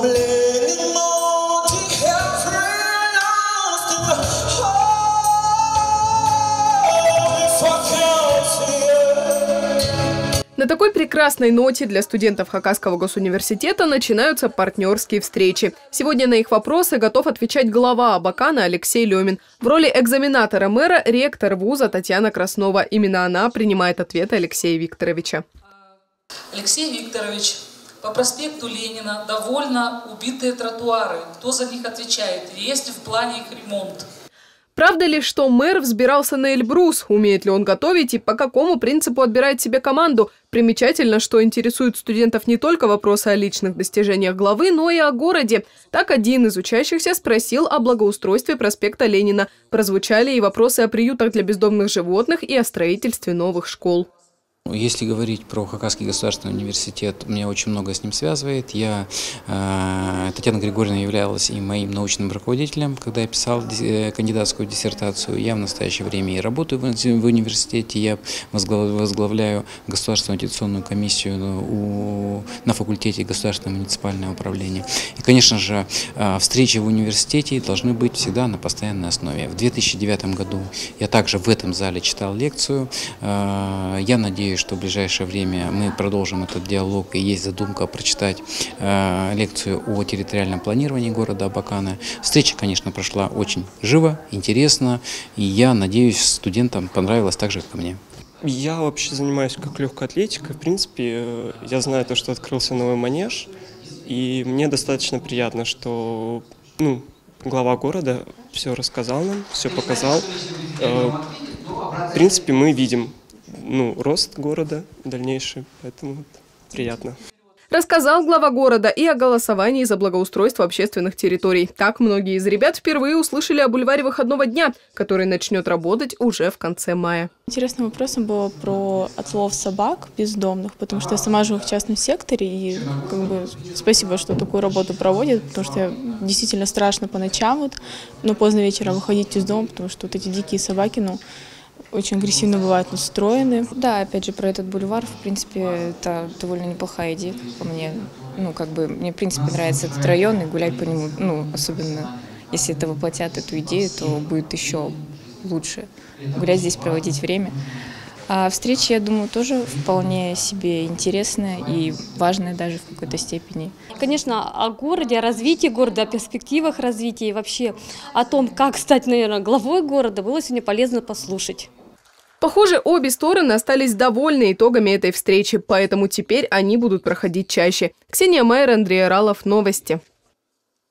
На такой прекрасной ноте для студентов Хакасского госуниверситета начинаются партнерские встречи. Сегодня на их вопросы готов отвечать глава Абакана Алексей Лемин. В роли экзаменатора мэра ректор вуза Татьяна Краснова. Именно она принимает ответы Алексея Викторовича. Алексей Викторович, по проспекту Ленина довольно убитые тротуары. Кто за них отвечает? Есть ли в плане их ремонт? Правда ли, что мэр взбирался на Эльбрус? Умеет ли он готовить и по какому принципу отбирает себе команду? Примечательно, что интересуют студентов не только вопросы о личных достижениях главы, но и о городе. Так один из учащихся спросил о благоустройстве проспекта Ленина. Прозвучали и вопросы о приютах для бездомных животных и о строительстве новых школ. Если говорить про Хакасский государственный университет, меня очень много с ним связывает. Татьяна Григорьевна являлась и моим научным руководителем, когда я писал кандидатскую диссертацию. Я в настоящее время и работаю в университете, я возглавляю Государственную аттестационную комиссию на факультете государственного муниципального управления. И, конечно же, встречи в университете должны быть всегда на постоянной основе. В 2009 году я также в этом зале читал лекцию. Я надеюсь, что в ближайшее время мы продолжим этот диалог, и есть задумка прочитать лекцию о территориальном планировании города Абакана. Встреча, конечно, прошла очень живо, интересно, и я надеюсь, студентам понравилось так же, как и мне. Я вообще занимаюсь как легкой атлетикой. В принципе, я знаю то, что открылся новый манеж, и мне достаточно приятно, что глава города все рассказал нам, все показал. В принципе, мы видим рост города дальнейший, поэтому приятно. Рассказал глава города и о голосовании за благоустройство общественных территорий. Так многие из ребят впервые услышали о бульваре выходного дня, который начнет работать уже в конце мая. Интересным вопросом было про отлов собак бездомных, потому что я сама живу в частном секторе, и спасибо, что такую работу проводят, потому что действительно страшно по ночам, но поздно вечером выходить из дома, потому что эти дикие собаки, очень агрессивно бывают настроены. Да, опять же, про этот бульвар, в принципе, это довольно неплохая идея, по мне. Мне, в принципе, нравится этот район, и гулять по нему, особенно если это воплотят эту идею, то будет еще лучше гулять здесь, проводить время. А встреча, я думаю, тоже вполне себе интересная и важная даже в какой-то степени. Конечно, о городе, о развитии города, о перспективах развития и вообще о том, как стать, наверное, главой города, было сегодня полезно послушать. Похоже, обе стороны остались довольны итогами этой встречи, поэтому теперь они будут проходить чаще. Ксения Майер, Андрей Оралов, новости.